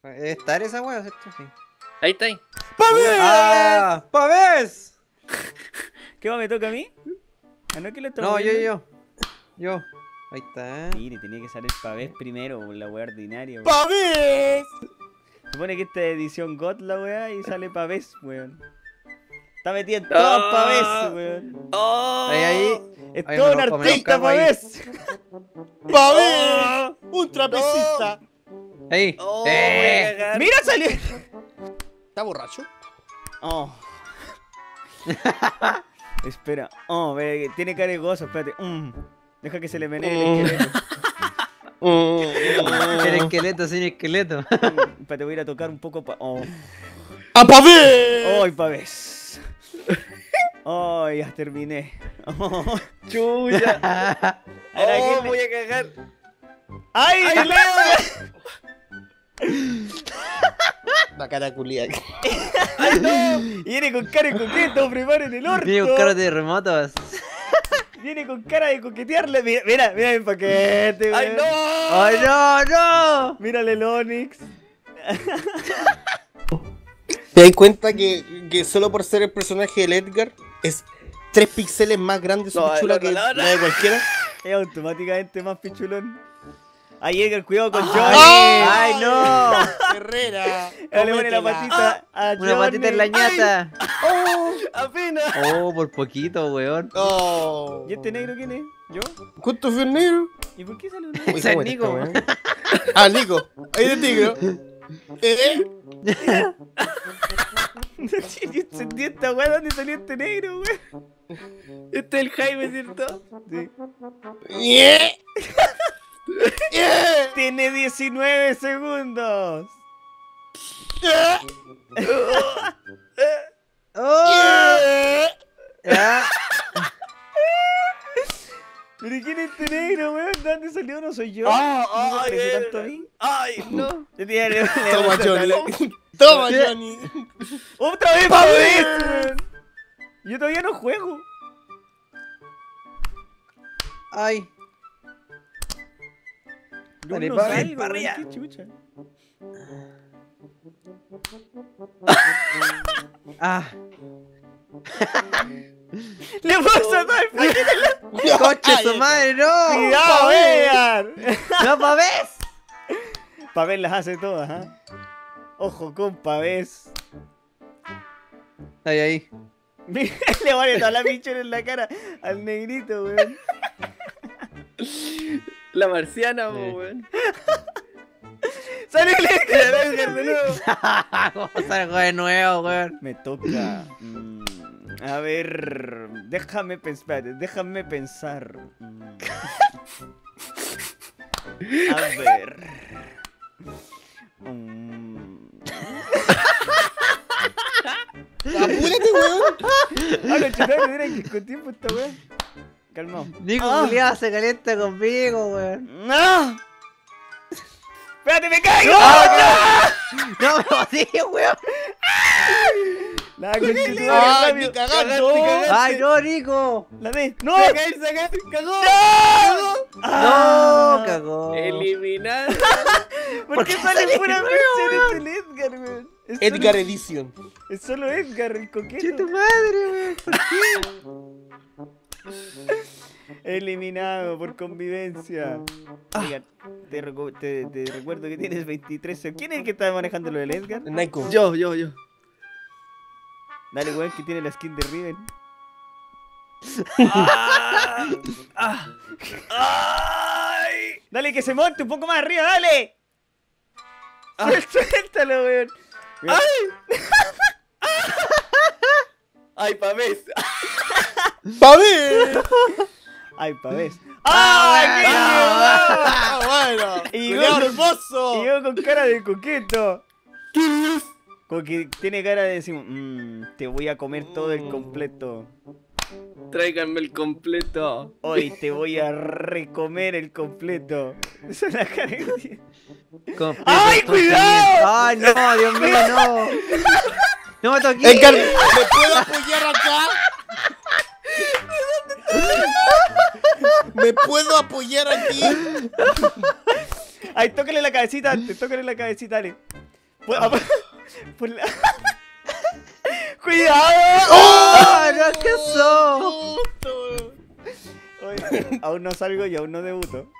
Estar esa wea, ¿cierto? Sí. Ahí está ahí. ¡Pavés! ¡Ah! ¡Pavés! ¿Qué va? ¿Me toca a mí? ¿Ah, no que lo No, estamos viendo? yo. Ahí está. Mire, tenía que salir Pavés primero, por la wea ordinaria, weón. ¡Pavés! Supone que esta es edición God la wea y sale Pavés, weón. Está metida en todas Pavés, weón. ¡Oh! Ahí. Es Ahí todo me un lo artista cago ahí. Pavés. ¡Pavés! ¡Un trapecista! Ahí. ¡Oh! Voy a cagar. ¡Mira, salió! ¿Está borracho? Oh. Espera. Oh, ve, tiene cara de gozo, espérate. Deja que se le menee el esqueleto. El esqueleto sin esqueleto. Espérate, voy a ir a tocar un poco Oh. ¡A Pavés! ¡Ay, Pavés! ¡Ay, ya terminé! Oh. ¡Chucha! Ahora, ¡Oh! ¿quién le- Voy a cagar. ¡Ay, ¡Ay, Leo! La cara culia. ¡Ay, no! Viene con cara de coqueto, preparen el orto. Viene a buscar terremotos. Viene con cara de coquetearle. Mira el paquete, ¡Ay, weón. no! ¡Ay, no, no! Mírale el Onix. ¿Te das cuenta que solo por ser el personaje del Edgar es 3 píxeles más grande su No, pichula no, que no, no. la de cualquiera? Es automáticamente más pichulón. Ay, Edgar, cuidado con ¡Ay! Johnny. ¡Ay, no! Herrera. Le pone la cómetela. patita a Johnny. Una patita en la ñata. ¡Apenas! Oh, por poquito, weón. Oh. ¿Y este negro quién es? ¿Yo? ¿Cuánto fue el negro? ¿Y por qué sale un Uy, negro? Ese es cómo está, Nico. weón. Ah, Nico. Ahí de negro. Yo sentí esta weá, ¿dónde salió este negro, weón? Este es el Jaime, ¿cierto? Sí. Yeah. Yeah. Tiene 19 segundos. ¡Oh! Yeah. Ya. ¿Pero quién es este negro, weón? ¿De dónde salió? No soy yo. Ah, ¿No me ay, parece tanto a mí? ¡Ay, no! Yo tenía Toma, Johnny. Toma, Johnny. ¡Otra vez, Pavés, weón! Yo todavía no juego. Ay. Yo Dale, no Pavés, salgo, para weón, arriba. qué chucha. Ah. ¡Le puso todo el paquete! ¡Coche su madre, no! ¡Cuidado, Edgar! ¡No, Pavés! Pavés las hace todas, ¿ah? Ojo con Pavés. Ahí. Mira, le pone toda la pichera en la cara al negrito, weón. La marciana, weón. ¡Sale el Edgar de nuevo! Vamos a salgo de nuevo, weón. Me toca. A ver. Déjame pensar. Déjame pensar. A ver. Apúrate, weón. Ah, los chutados me dirán que con tiempo esta weón. Calmado. Nico Ah. Julián se calienta conmigo, weón. ¡No! ¡Espérate, me caigo! No me odies, weón. La conchetumare, Ah, rápido. ni cagando. Cagaste. Ay, no, Nico. La D. ¡No! ¡Sacaste! ¡Cagó! ¡Ah! No, cagó. ¡Eliminado! ¿Por qué sale sale pura de versión de Edgar, weón? Es solo- Edgar Edition. Es solo Edgar, el Che, coqueto. tu madre, weón. ¿Por qué? Eliminado por convivencia. Oigan, te recuerdo que tienes 23 segundos. ¿Quién es el que está manejando lo del Edgar? Nico. Yo. Dale, weón, que tiene la skin de Riven. ¡Ay! Dale, que se monte un poco más arriba, dale. Suéltalo, weón. Mira, ¡Ay, Pavés! ¡Pavés! Ay, Pavés. ¡Ay, Ah, bueno. Y Culeado yo- hermoso. Y yo con cara de coqueto. Como que tiene cara de decir, te voy a comer todo el completo. Tráiganme el completo. Hoy te voy a recomer el completo. Esa es la cara que tiene. Completo, ¡Ay, completo. cuidado! ¡Ay, no, Dios mío, no! ¡No me toques! Edgar, ¿me puedo apoyar acá? ¿Me puedo apoyar aquí? Ay, tócale la cabecita antes, tócale la cabecita, dale. Por la... ¡Cuidado! ¡Oh! ¡No alcanzó! Oye, aún no salgo y aún no debuto.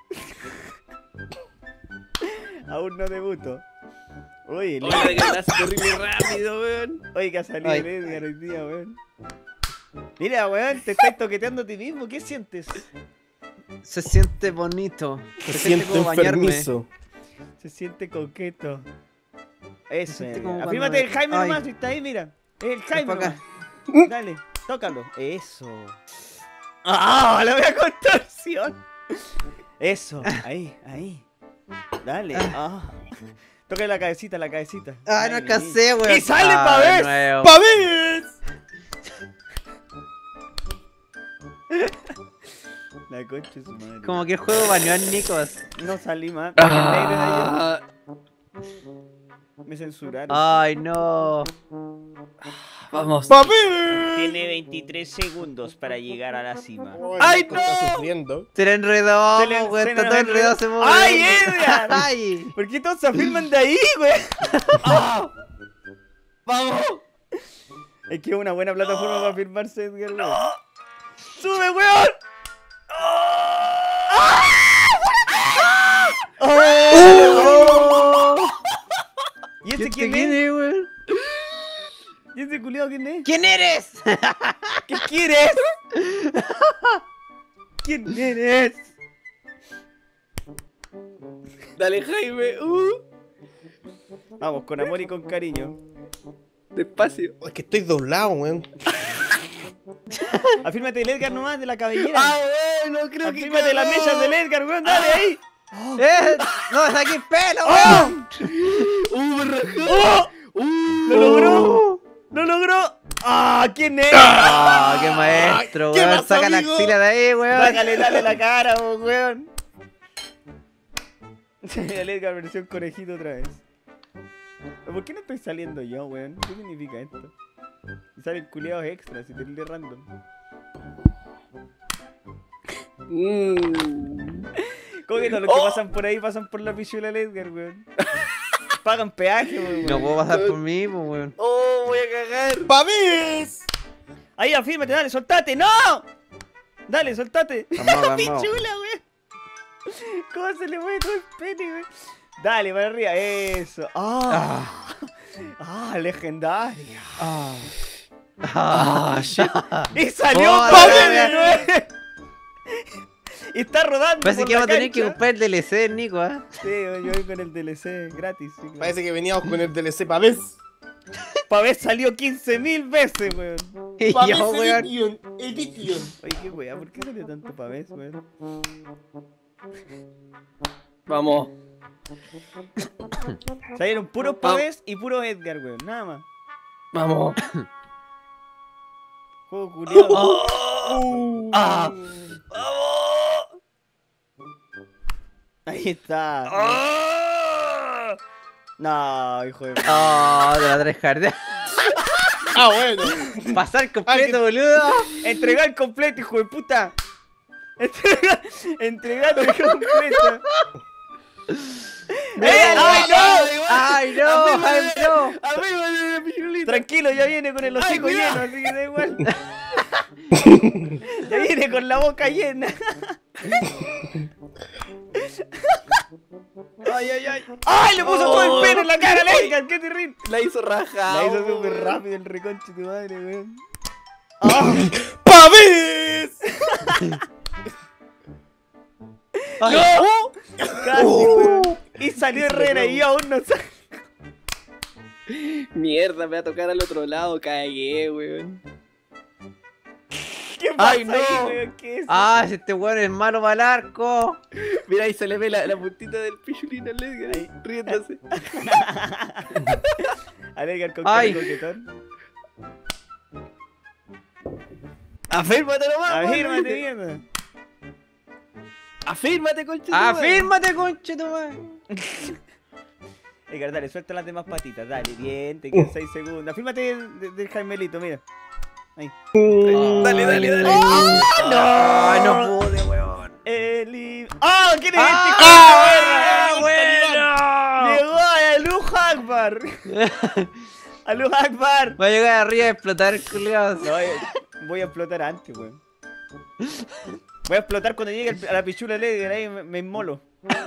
Aún no debuto. Oye, Hola, que ganaste horrible rápido, weón. oye, que ha salido Ay. el Edgar hoy día, weón. Mira, weón, te estás toqueteando a ti mismo. ¿Qué sientes? Se siente bonito. Se siente como bañarme. enfermizo. Se siente coqueto. Eso, siente como afírmate el cuando- Jaime Ay. nomás, si está ahí, mira. Es el Jaime pa' acá. nomás. Dale, tócalo. Eso. ¡Ah! La wea contorsión. Eso, ahí. Dale. Ah. Toca la cabecita, la cabecita. Ah, no alcancé, weón. ¡Y sale Ah, pa' de ver! nuevo. ¡Pavés! La concha de su madre. Como que el juego baneó a Nikos. No salí más. porque el negro era Ah, yo. Me censuraron. Ay, no. vamos. ¡Pavés! Tiene 23 segundos para llegar a la cima. ¡Ay, Marco no! está sufriendo. Se le enredó, Se le- weón. se Está le todo enredó. enredado ese momento. ¡Ay, Edgar! ¡Ay! ¿Por qué todos se afirman de ahí, güey? ¡Ah! ¡Vamos! Es que es una buena plataforma para firmarse, Edgar, güey. ¡Sube, weón! ¡Oh! ¿Y este quién es? es, weón? ¿Y este culiado quién es? ¿Quién eres? ¿Qué quieres? ¿Quién eres? Dale, Jaime. Vamos, con amor y con cariño. Despacio. Es que estoy doblado, weón. Afírmate el Edgar nomás de la cabellera. Ah, bueno, creo que. Afírmate las mechas del Edgar, weón, dale ahí. ¡No, está aquí pelo, weón! Me rajó. ¡Lo logró! ¡Lo logró! ¡Ah! ¿Quién es? ¡Ah, qué maestro, ¿Qué weón! pasa, Saca la amigo? axila de ahí, weón. Sácale, dale la cara, weón. El Edgar versión conejito otra vez. ¿Por qué no estoy saliendo yo, weón? ¿Qué significa esto? Y salen culiados extras y te random. ¿Cómo que todos los que pasan por ahí pasan por la pichula del Edgar, weón? Pagan peaje, weón. No puedo pasar por mí, pues, weón. ¡Oh, voy a cagar! ¡Pavés! Ahí, afírmate, dale, soltate, ¡no! Dale, soltate. Vamos, vamos. Pichula, weón. ¿Cómo se le mueve todo el pene, weón? Dale, para arriba, eso. ¡Ah! ¡Ah, legendaria! shit. ¡Y salió Oh, Pablo la de wea. nuevo! Y está rodando. Parece por que la vamos a tener que cancha. comprar el DLC, Nico, ¿eh? Sí, yo voy con el DLC gratis. Sí, Parece que veníamos con el DLC Pavés. Para ver salió 15.000 veces, weón. Y Pavés yo, weón. Edition. Oye, qué weá, ¿por qué salió tanto pavés, weón? Vamos. Salieron puros pavés y puros Edgar, weón. Nada más. Vamos. Juego culiado. ¡Ah! Ahí está. ¡Ah! No, hijo de... Oh, de la 3 hard. Ah, bueno. Pasar completo, boludo. Entregar completo, hijo de puta. Entregar el completo. ¡Ay, no! ¡Ay, no! ¡Ay, no! ¡Amigo de la pichulita! Tranquilo, ya viene con el hocico Ay, lleno, cuidado. así que da igual. Ya viene con la boca llena. ¡Ay, ay, ay! ¡Ay, le puso todo el pelo en la cara a Edgar! ¡Qué terrible! La hizo raja. La hizo súper rápido el reconche tu madre, weón. ¡Pavés! ¡No! Casi, weón. Y salió Herrera y yo aún no sale. Mierda, me va a tocar al otro lado. Cagué, weón. ¿Qué pasa Ay, no. ahí, weón? ¿Qué es? ¡Ah, si este weón es malo para el arco! Mira, ahí se le ve la puntita del pichulín al Edgar. Ahí, riéndose. Al Edgar con Ay. cara de coquetón. Afírmate nomás. Afírmate, weón. mierda. Afírmate, concha. tu madre. ¡Afírmate, conche tu madre! Edgar, dale, suelta las demás patitas. Dale, bien, te quedan 6 segundos. Afírmate del Jaimelito, mira. Ahí. Dale, dale, dale. ¡Ay, no pude, weón! Eli... ¡Ah! ¿Quién es este? ¡Ah, bueno! Llegó a Luja Akbar. ¡Aló Akbar! Va a llegar arriba a explotar el culiao. No, voy a explotar antes, weón. Voy a explotar cuando llegue a la pichula Ledger, ahí me inmolo.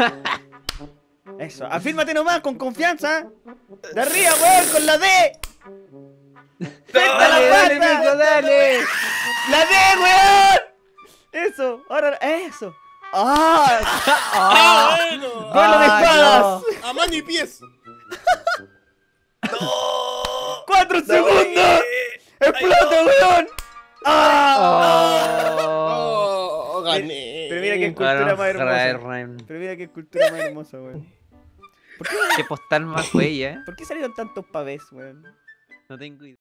Eso, afírmate nomás, con confianza. De arriba, weón, con la D. ¡Suelta la Dale, pata! Nico, dale. ¡La D, weón! Eso, ahora, eso. ¡Ah! ¡Ah, bueno! ¡Duelo de espadas! ¡A mano y pies! 4 segundos. ¡Explota, weón! ¡Ah! ¡Oh! Gané. Pero mira qué escultura más hermosa. Ryan. Pero mira qué escultura más hermosa, weón. Qué postal más bella, ¿Por qué salieron tantos pavés, weón? No tengo idea.